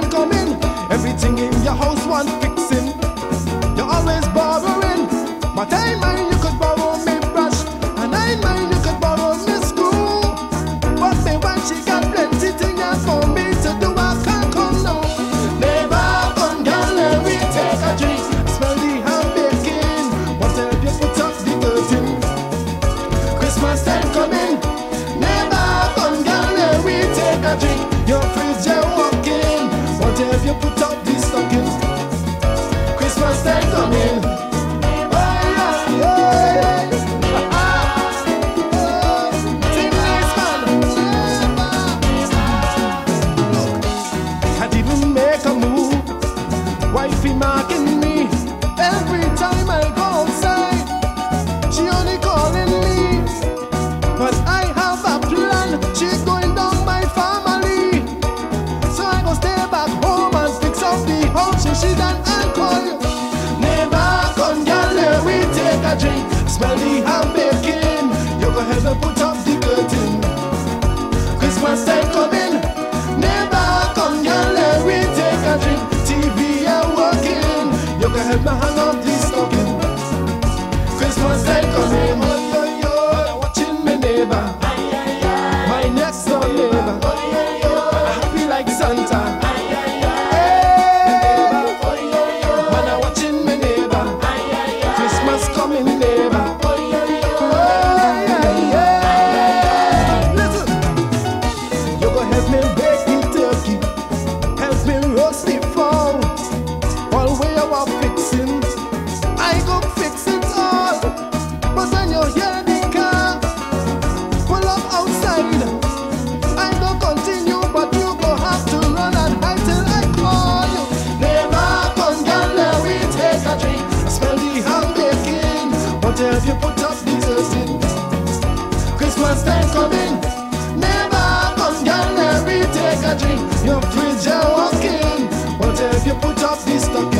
time coming, everything in your house want fixing. You're always borrowing, but I mind you could borrow me brush, and I mind you could borrow me screw. But me when she got plenty things for me to do, I can't come now. Neighbor, come girl, let me take a drink. Smell the ham baking, what help you put up the curtain? Christmas time coming, neighbor, come girl, let me take a drink. Your fridge you walking, what help you put up the stocking? Christmas time coming. Wifey marking me every time I go outside. She only calling me, but I have a plan. She's going down my family, so I go stay back home and fix up the house. So she done and call you. Neighbor, come girl, let we take a drink. Smell the ham baking, you go help me put up the curtain. Christmas time coming, neighbor, come girl, let we take a drink. TV working, you can help me hang up the stocking. Christmas time coming, oh yo yo, I'm watching my neighbor, my next door neighbor, happy like Santa. Hey, when I'm watching my neighbor, Christmas coming neighbor. Listen, you gonna help me bake the turkey, help me roast the fowl. All way about fixing, I go fix it all. But when you hear the car pull up outside, I don't continue, but you go have to run and hide till I call you. Neighbor, come girl, let we take a drink. I smell the ham baking, but have you put up the curtain? Christmas time coming, neighbor, come girl, let we take a drink. Your fridge you walking, but have you put up the stocking?